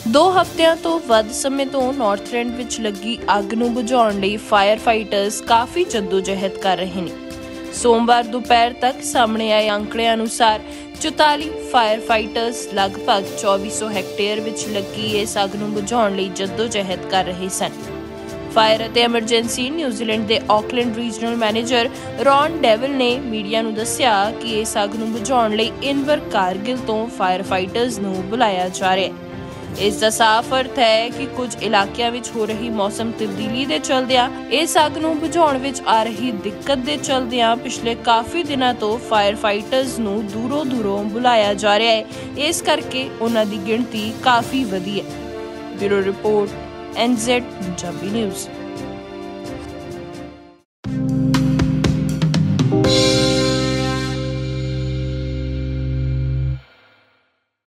2 ਹਫ਼ਤਿਆਂ ਤੋਂ ਵੱਧ ਸਮੇਂ ਤੋਂ ਨਾਰਥਲੈਂਡ ਵਿੱਚ ਲੱਗੀ ਅੱਗ ਨੂੰ ਬੁਝਾਉਣ ਲਈ ਫਾਇਰ ਫਾਈਟਰਸ ਕਾਫੀ ਜੱਦੋ-ਜਹਿਦ ਕਰ ਰਹੇ ਨੇ। ਸੋਮਵਾਰ ਦੁਪਹਿਰ ਤੱਕ ਸਾਹਮਣੇ ਆਏ ਅੰਕੜਿਆਂ ਅਨੁਸਾਰ 44 ਫਾਇਰ ਫਾਈਟਰਸ ਲਗਭਗ 2400 ਹੈਕਟੇਅਰ ਵਿੱਚ ਲੱਗੀ ਇਸ ਅੱਗ ਨੂੰ ਬੁਝਾਉਣ ਲਈ ਜੱਦੋ-ਜਹਿਦ ਕਰ ਰਹੇ ਸਨ। ਫਾਇਰ ਅਤੇ ਐਮਰਜੈਂਸੀ ਨਿਊਜ਼ੀਲੈਂਡ ਦੇ ਆਕਲੈਂਡ ਰੀਜਨਲ ਮੈਨੇਜਰ ਰੌਨ ਡੇਵਿਲ ਨੇ ਮੀਡੀਆ ਨੂੰ ਦੱਸਿਆ ਕਿ ਇਸ ਅੱਗ ਨੂੰ ਬੁਝਾਉਣ ਲਈ ਇਨਵਰ ਕਾਰਗਿਲ ਤੋਂ ਫਾਇਰ ਫਾਈਟਰਸ ਨੂੰ ਬੁਲਾਇਆ ਜਾ ਰਿਹਾ ਹੈ। ਇਸ ਦਾ ਸਾਫ਼ ਅਰਥ ਹੈ ਕਿ ਕੁਝ ਇਲਾਕਿਆਂ ਵਿੱਚ ਹੋ ਰਹੀ ਮੌਸਮ ਤਬਦੀਲੀ ਦੇ ਚਲਦਿਆਂ ਇਸ ਅੱਗ ਨੂੰ ਬੁਝਾਉਣ ਵਿੱਚ ਆ ਰਹੀ ਦਿੱਕਤ ਦੇ ਚਲਦਿਆਂ ਪਿਛਲੇ ਕਾਫੀ ਦਿਨਾਂ ਤੋਂ ਫਾਇਰ ਫਾਈਟਰਸ ਨੂੰ ਦੂਰੋਂ ਬੁਲਾਇਆ ਜਾ ਰਿਹਾ ਹੈ। ਇਸ ਕਰਕੇ ਉਹਨਾਂ ਦੀ ਗਿਣਤੀ ਕਾਫੀ ਵਧੀ ਹੈ। Bureau report NZ Punjabi news.